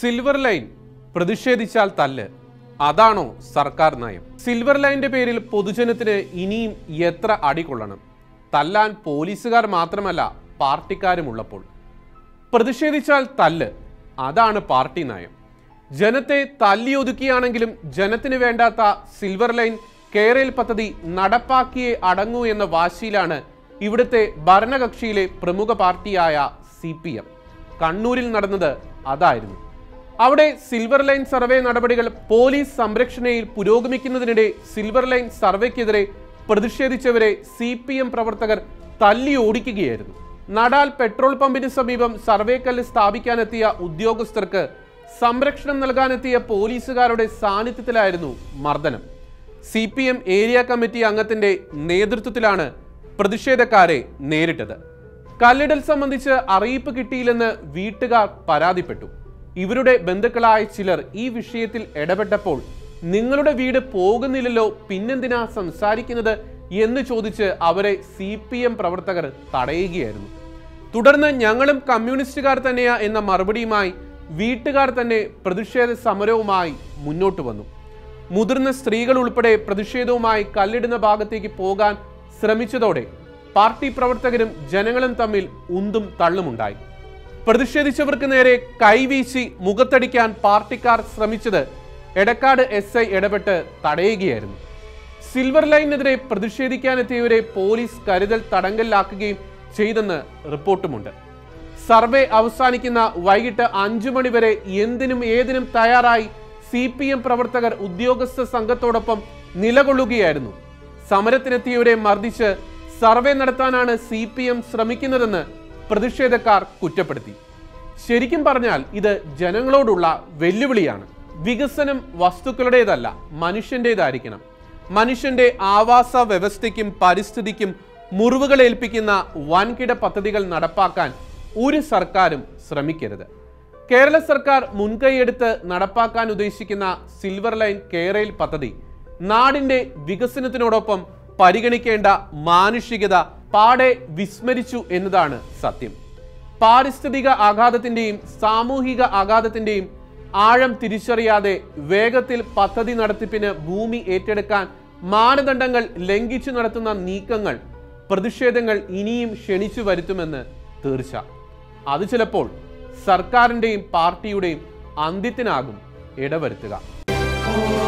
Silver line പ്രതിഷേധിച്ചാൽ തല്ല്, അതാണോ സർക്കാർ നയം? സിൽവർ ലൈനിന്റെ പേരിൽ പൊതുജനത്തിന് ഇനിയും എത്ര അടികൊള്ളണം? തല്ലാൻ പോലീസുകാർ മാത്രമല്ല പാർട്ടിക്കാരുമുള്ളപ്പോൾ പ്രതിഷേധിച്ചാൽ തല്ല്, അതാണ് പാർട്ടി നയം. ജനത്തെ തല്ലിയൊതുക്കിയാണെങ്കിലും ജനത്തിന് വേണ്ടാത്ത സിൽവർ ലൈൻ കേരയിൽ പദ്ധതി നടപ്പാക്കിയേ അടങ്ങൂ എന്ന വാശിയിലാണ് ഇവിടുത്തെ ഭരണകക്ഷിയിലെ പ്രമുഖ പാർട്ടിയായ CPM. കണ്ണൂരിൽ നടന്നത് അതായിരുന്നു. അവിടെ സിൽവർ ലൈൻ സർവേ നടപടികൾ പോലീസ് സംരക്ഷണയിൽ പുരോഗമിക്കുന്നതിനിടെ സിൽവർ ലൈൻ സർവേക്കെതിരെ പ്രതിഷേധിച്ചവരെ CPM പ്രവർത്തകർ തല്ലി ഓടിക്കുകയായിരുന്നു. നടാൽ പെട്രോൾ പമ്പിന് സമീപം സർവേക്കല്ല് സ്ഥാപിക്കാനെത്തിയ ഉദ്യോഗസ്ഥർക്ക് സംരക്ഷണം നൽകാനെത്തിയ പോലീസുകാരുടെ സാന്നിധ്യത്തിലായിരുന്നു മർദ്ദനം. CPM ഏരിയ കമ്മിറ്റി അംഗത്തിന്റെ നേതൃത്വത്തിലാണ് പ്രതിഷേധക്കാരെ നേരിട്ടത്. കല്ലിടൽ സംബന്ധിച്ച് അറിയിപ്പ് കിട്ടിയില്ലെന്ന് വീട്ടുകാർ പരാതിപ്പെട്ടു. ഇവരുടെ ബന്ധുക്കളായ ചിലർ ഈ വിഷയത്തിൽ ഇടപെട്ടപ്പോൾ നിങ്ങളുടെ വീട് പോകുന്നില്ലല്ലോ, പിന്നെന്തിനാ സംസാരിക്കുന്നത് എന്ന് ചോദിച്ച് അവരെ CPM പ്രവർത്തകർ തടയുകയായിരുന്നു. തുടർന്ന് ഞങ്ങളും കമ്മ്യൂണിസ്റ്റുകാർ തന്നെയാ എന്ന മറുപടിയുമായി വീട്ടുകാർ തന്നെ പ്രതിഷേധ സമരവുമായി മുന്നോട്ട് വന്നു. മുതിർന്ന സ്ത്രീകൾ ഉൾപ്പെടെ പ്രതിഷേധവുമായി കല്ലിടുന്ന ഭാഗത്തേക്ക് പോകാൻ ശ്രമിച്ചതോടെ പാർട്ടി പ്രവർത്തകരും ജനങ്ങളും തമ്മിൽ ഉന്തും തള്ളുമുണ്ടായി. പ്രതിഷേധിച്ചവർക്ക് നേരെ കൈവീശി മുഖത്തടിക്കാൻ പാർട്ടിക്കാർ ശ്രമിച്ചത് എടക്കാട് SI ഇടപെട്ട് തടയുകയായിരുന്നു. സിൽവർ ലൈനിനെതിരെ പ്രതിഷേധിക്കാനെത്തിയവരെ പോലീസ് കരുതൽ തടങ്കലിലാക്കുകയും ചെയ്തെന്ന് റിപ്പോർട്ടുമുണ്ട്. സർവേ അവസാനിക്കുന്ന വൈകിട്ട് 5 മണി വരെ എന്തിനും ഏതിനും തയ്യാറായി CPM പ്രവർത്തകർ ഉദ്യോഗസ്ഥ സംഘത്തോടൊപ്പം നിലകൊള്ളുകയായിരുന്നു. സമരത്തിനെത്തിയവരെ മർദ്ദിച്ച് സർവേ നടത്താനാണ് CPM ശ്രമിക്കുന്നതെന്ന് പ്രതിഷേധക്കാർ കുറ്റപ്പെടുത്തി. ശരിക്കും പറഞ്ഞാൽ ഇത് ജനങ്ങളോടുള്ള വെല്ലുവിളിയാണ്. വികസനം വസ്തുക്കളുടേതല്ല, മനുഷ്യൻ്റെതായിരിക്കണം. മനുഷ്യന്റെ ആവാസ വ്യവസ്ഥയ്ക്കും പരിസ്ഥിതിക്കും മുറിവുകളേൽപ്പിക്കുന്ന വൻകിട പദ്ധതികൾ നടപ്പാക്കാൻ ഒരു സർക്കാരും ശ്രമിക്കരുത്. കേരള സർക്കാർ മുൻകൈയെടുത്ത് നടപ്പാക്കാൻ ഉദ്ദേശിക്കുന്ന സിൽവർ ലൈൻ കേരയിൽ പദ്ധതി നാടിന്റെ വികസനത്തിനോടൊപ്പം പരിഗണിക്കേണ്ട മാനുഷികത പാടെ വിസ്മരിച്ചു എന്നതാണ് സത്യം. പാരിസ്ഥിതിക ആഘാതത്തിന്റെയും സാമൂഹിക ആഘാതത്തിന്റെയും ആഴം തിരിച്ചറിയാതെ വേഗത്തിൽ പദ്ധതി നടത്തിപ്പിന് ഭൂമി ഏറ്റെടുക്കാൻ മാനദണ്ഡങ്ങൾ ലംഘിച്ചു നടത്തുന്ന നീക്കങ്ങൾ, പ്രതിഷേധങ്ങൾ ഇനിയും ക്ഷണിച്ചു വരുത്തുമെന്ന് തീർച്ച. അത് ചിലപ്പോൾ സർക്കാരിൻ്റെയും പാർട്ടിയുടെയും അന്ത്യത്തിനാകും ഇടവരുത്തുക.